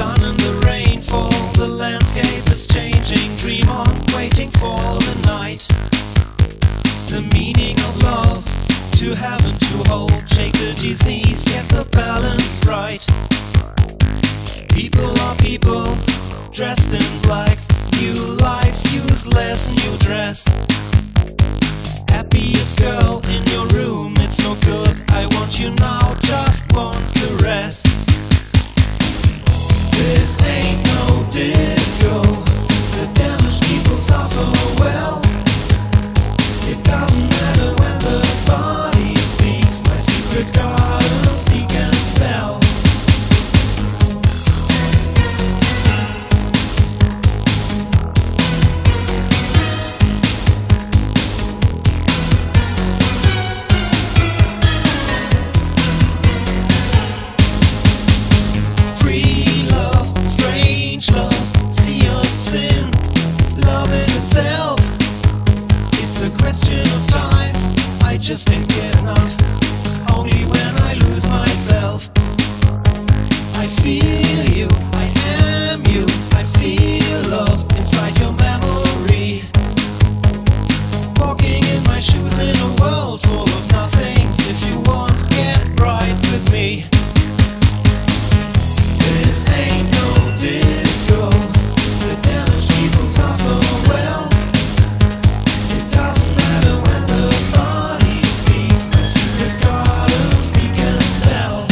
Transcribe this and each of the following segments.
sun and the rainfall, the landscape is changing. Dream on, waiting for the night. The meaning of love, to have and to hold. Shake the disease, get the balance right. People are people, dressed in black. New life, useless new dress. Happiest girl in your room, it's no good. I want you now, just one caress. This ain't no disco. The damaged people suffer well. It doesn't matter when the body speaks. My secret garden speak and spell. Freelove, strangelove, sea of sin, love in itself. It's a question of time, I just can't get enough. Only when I lose myself. I feel you, I am you. I feel love inside your memory. Walking in my shoes in a world full of nothing. If you want, get right with me. This ain't no disco. The damaged people suffer well. It doesn't matter when the body speaks. My secret garden speak and spell.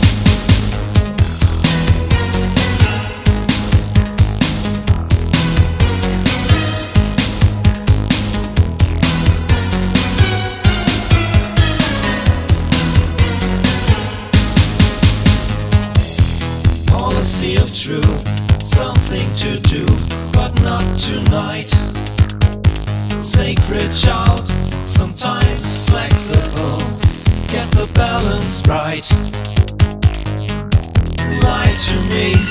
Policy of truth, something to do, but not tonight. Sacred shout, sometimes flexible. Get the balance right. Lie to me.